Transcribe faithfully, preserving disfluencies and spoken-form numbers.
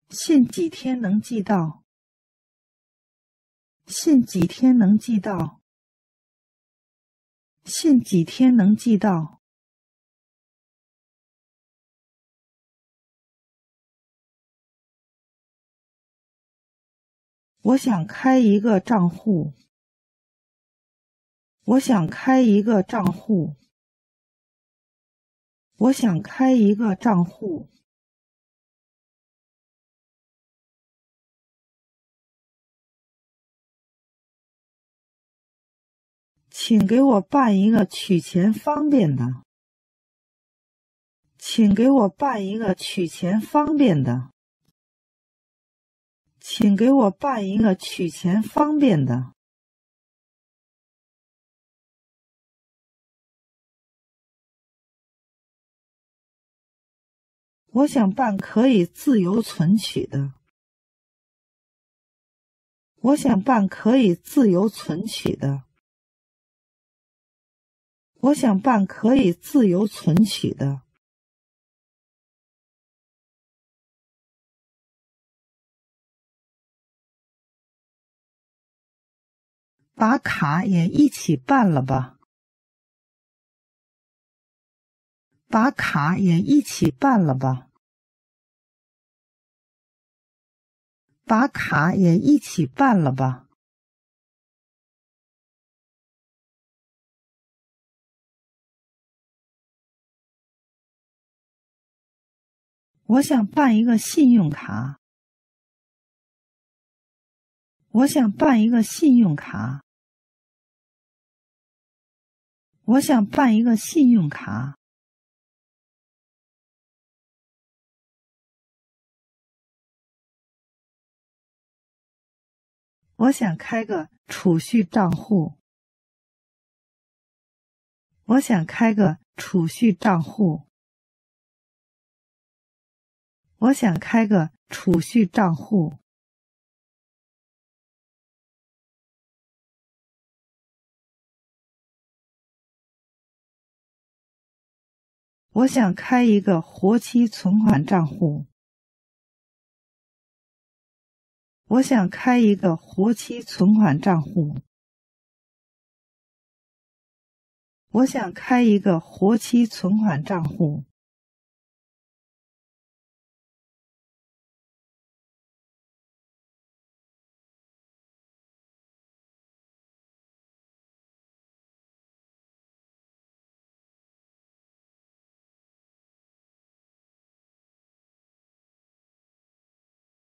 信几天能寄到？信几天能寄到？信几天能寄到？我想开一个账户。我想开一个账户。我想开一个账户。请给我办一个取钱方便的。请给我办一个取钱方便的。请给我办一个取钱方便的。我想办可以自由存取的。我想办可以自由存取的。我想办可以自由存取的。把卡也一起办了吧。把卡也一起办了吧。把卡也一起办了吧。我想办一个信用卡。我想办一个信用卡。我想办一个信用卡。我想开个储蓄账户。我想开个储蓄账户。我想开个储蓄账户。我想开一个活期存款账户。我想开一个活期存款账户。我想开一个活期存款账户。